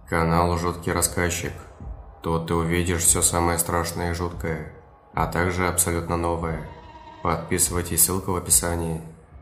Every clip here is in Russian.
Канал «Жуткий рассказчик». Тут ты увидишь все самое страшное и жуткое, а также абсолютно новое. Подписывайтесь, ссылка в описании.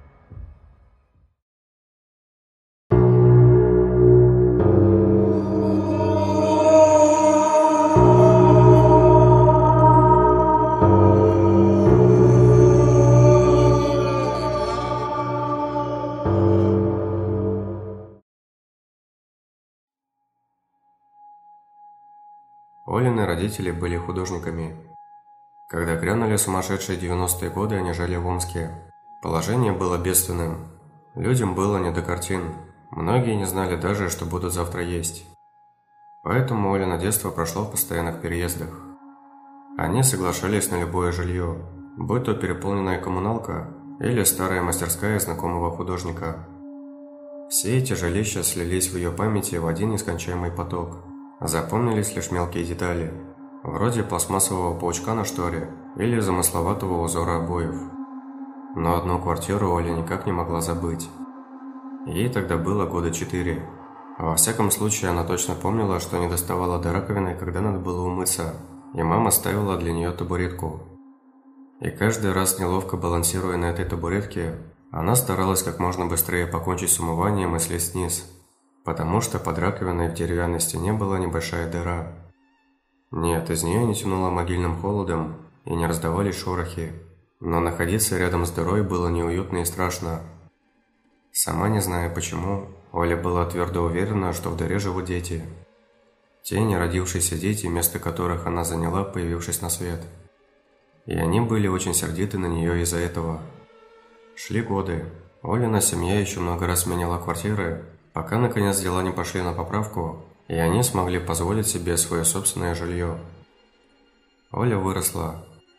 Олины родители были художниками. Когда грянули сумасшедшие 90-е годы, они жили в Омске. Положение было бедственным. Людям было не до картин. Многие не знали даже, что будут завтра есть. Поэтому Олина детство прошло в постоянных переездах. Они соглашались на любое жилье, будь то переполненная коммуналка или старая мастерская знакомого художника. Все эти жилища слились в ее памяти в один нескончаемый поток. Запомнились лишь мелкие детали, вроде пластмассового паучка на шторе или замысловатого узора обоев. Но одну квартиру Оля никак не могла забыть. Ей тогда было года 4. Во всяком случае, она точно помнила, что не доставала до раковины, когда надо было умыться, и мама ставила для нее табуретку. И каждый раз, неловко балансируя на этой табуретке, она старалась как можно быстрее покончить с умыванием и слезть вниз, потому что под раковиной в деревянной стене была небольшая дыра. Нет, из нее не тянуло могильным холодом и не раздавались шорохи, но находиться рядом с дырой было неуютно и страшно. Сама не зная почему, Оля была твердо уверена, что в дыре живут дети. Те неродившиеся дети, место которых она заняла, появившись на свет. И они были очень сердиты на нее из-за этого. Шли годы. Олина семья еще много раз меняла квартиры, пока наконец дела не пошли на поправку, и они смогли позволить себе свое собственное жилье. Оля выросла.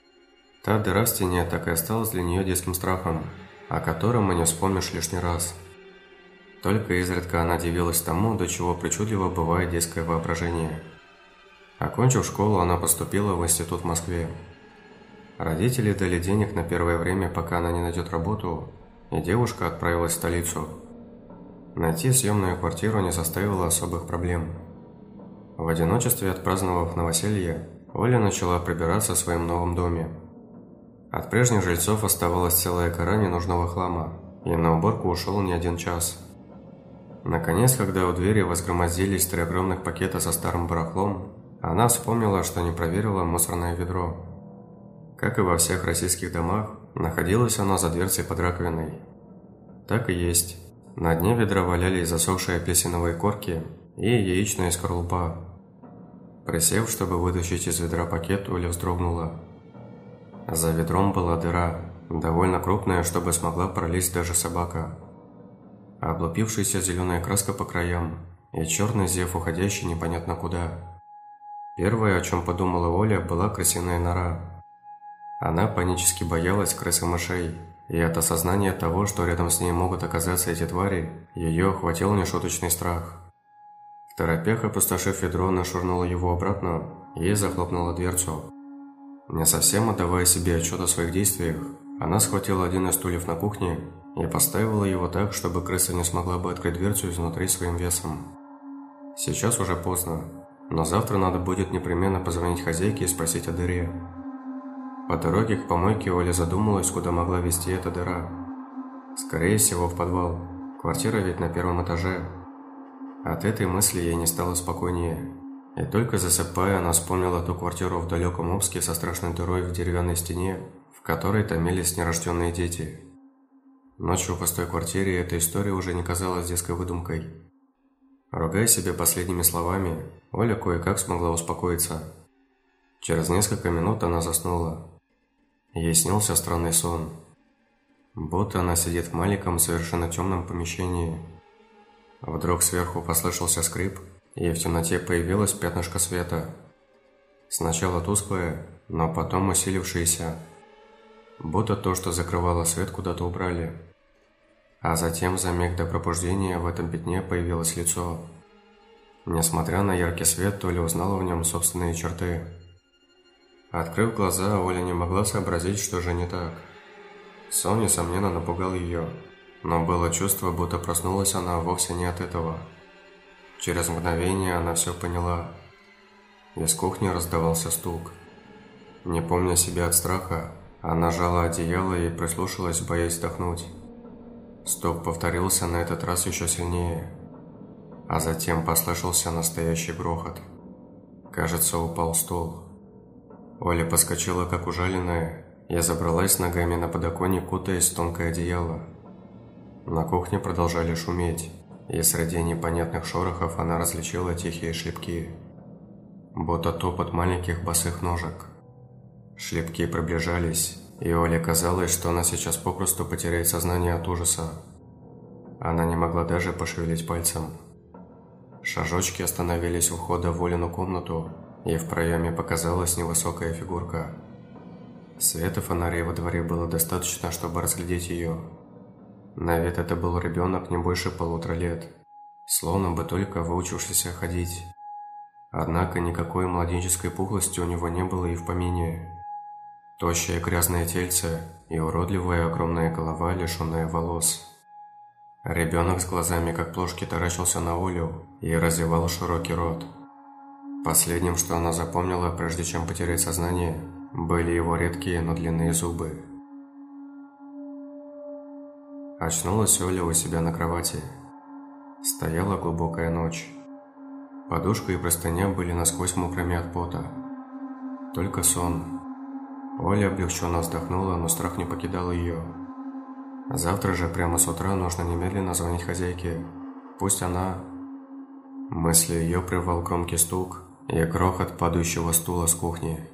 Та дыра в стене так и осталась для нее детским страхом, о котором и не вспомнишь лишний раз. Только изредка она дивилась тому, до чего причудливо бывает детское воображение. Окончив школу, она поступила в институт в Москве. Родители дали денег на первое время, пока она не найдет работу, и девушка отправилась в столицу. Найти съемную квартиру не составило особых проблем. В одиночестве, отпраздновав новоселье, Оля начала прибираться в своем новом доме. От прежних жильцов оставалась целая гора ненужного хлама, и на уборку ушел не один час. Наконец, когда у двери возгромоздились 3 огромных пакета со старым барахлом, она вспомнила, что не проверила мусорное ведро. Как и во всех российских домах, находилось оно за дверцей под раковиной. Так и есть. На дне ведра валялись засохшие апельсиновые корки и яичная скорлупа. Присев, чтобы вытащить из ведра пакет, Оля вздрогнула. За ведром была дыра, довольно крупная, чтобы смогла пролезть даже собака. Облупившаяся зеленая краска по краям и черный зев, уходящий непонятно куда. Первое, о чем подумала Оля, была крысиная нора. Она панически боялась крыс и мышей, и от осознания того, что рядом с ней могут оказаться эти твари, ее охватил нешуточный страх. Второпях, опустошив ведро, она швырнула его обратно и захлопнула дверцу. Не совсем отдавая себе отчет о своих действиях, она схватила один из стульев на кухне и поставила его так, чтобы крыса не смогла бы открыть дверцу изнутри своим весом. Сейчас уже поздно, но завтра надо будет непременно позвонить хозяйке и спросить о дыре. По дороге к помойке Оля задумалась, куда могла вести эта дыра. Скорее всего, в подвал. Квартира ведь на 1-м этаже. От этой мысли ей не стало спокойнее. И только засыпая, она вспомнила ту квартиру в далеком Омске со страшной дырой в деревянной стене, в которой томились нерожденные дети. Ночью в пустой квартире эта история уже не казалась детской выдумкой. Ругая себя последними словами, Оля кое-как смогла успокоиться. Через несколько минут она заснула. Ей снился странный сон. Будто она сидит в маленьком, совершенно темном помещении. Вдруг сверху послышался скрип, и в темноте появилось пятнышко света. Сначала тусклое, но потом усилившееся. Будто то, что закрывало свет, куда-то убрали. А затем за миг до пробуждения в этом пятне появилось лицо. Несмотря на яркий свет, Оля узнала в нем собственные черты. Открыв глаза, Оля не могла сообразить, что же не так. Сон, несомненно, напугал ее, но было чувство, будто проснулась она вовсе не от этого. Через мгновение она все поняла. Из кухни раздавался стук. Не помня себя от страха, она сжала одеяло и прислушалась, боясь вдохнуть. Стук повторился на этот раз еще сильнее, а затем послышался настоящий грохот. Кажется, упал стол. Оля подскочила, как ужаленная, и забралась ногами на подоконник, кутаясь в тонкое одеяло. На кухне продолжали шуметь, и среди непонятных шорохов она различила тихие шлепки, будто топот маленьких босых ножек. Шлепки приближались, и Оле казалось, что она сейчас попросту потеряет сознание от ужаса. Она не могла даже пошевелить пальцем. Шажочки остановились у входа в Олину комнату, и в проеме показалась невысокая фигурка. Света фонарей во дворе было достаточно, чтобы разглядеть ее. На вид это был ребенок не больше 1,5 лет, словно бы только выучившийся ходить. Однако никакой младенческой пухлости у него не было и в помине. Тощее грязное тельце и уродливая огромная голова, лишенная волос. Ребенок с глазами как плошки таращился на Олю и разевал широкий рот. Последним, что она запомнила, прежде чем потерять сознание, были его редкие, но длинные зубы. Очнулась Оля у себя на кровати. Стояла глубокая ночь. Подушка и простыня были насквозь мокрыми от пота. Только сон. Оля облегченно вздохнула, но страх не покидал ее. Завтра же прямо с утра нужно немедленно звонить хозяйке. Пусть она... Мысли ее прервал громкий стук и грохот падающего стула с кухни.